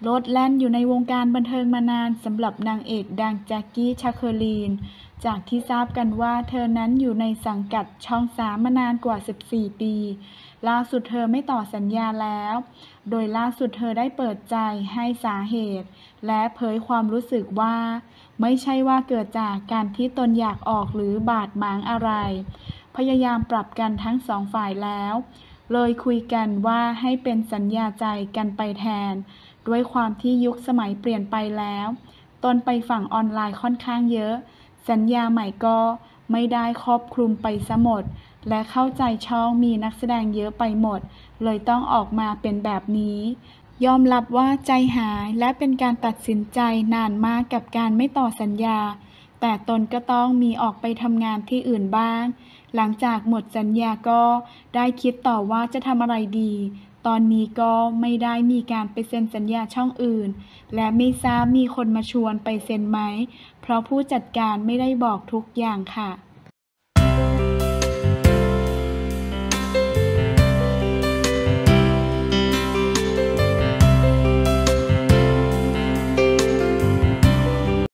โลดแล่นอยู่ในวงการบันเทิงมานานสำหรับนางเอกดังแจ็คกี้ชาเคอรีนจากที่ทราบกันว่าเธอนั้นอยู่ในสังกัดช่อง3มานานกว่า14ปีล่าสุดเธอไม่ต่อสัญญาแล้วโดยล่าสุดเธอได้เปิดใจให้สาเหตุและเผยความรู้สึกว่าไม่ใช่ว่าเกิดจากการที่ตนอยากออกหรือบาดหมางอะไรพยายามปรับกันทั้งสองฝ่ายแล้วเลยคุยกันว่าให้เป็นสัญญาใจกันไปแทนด้วยความที่ยุคสมัยเปลี่ยนไปแล้วตนไปฝั่งออนไลน์ค่อนข้างเยอะสัญญาใหม่ก็ไม่ได้ครอบคลุมไปซะหมดและเข้าใจช่องมีนักแสดงเยอะไปหมดเลยต้องออกมาเป็นแบบนี้ยอมรับว่าใจหายและเป็นการตัดสินใจนานมากกับการไม่ต่อสัญญาแต่ตนก็ต้องมีออกไปทำงานที่อื่นบ้างหลังจากหมดสัญญาก็ได้คิดต่อว่าจะทำอะไรดีตอนนี้ก็ไม่ได้มีการไปเซ็นสัญญาช่องอื่นและไม่ทราบมีคนมาชวนไปเซ็นไหมเพราะผู้จัดการไม่ได้บอกทุกอย่างค่ะ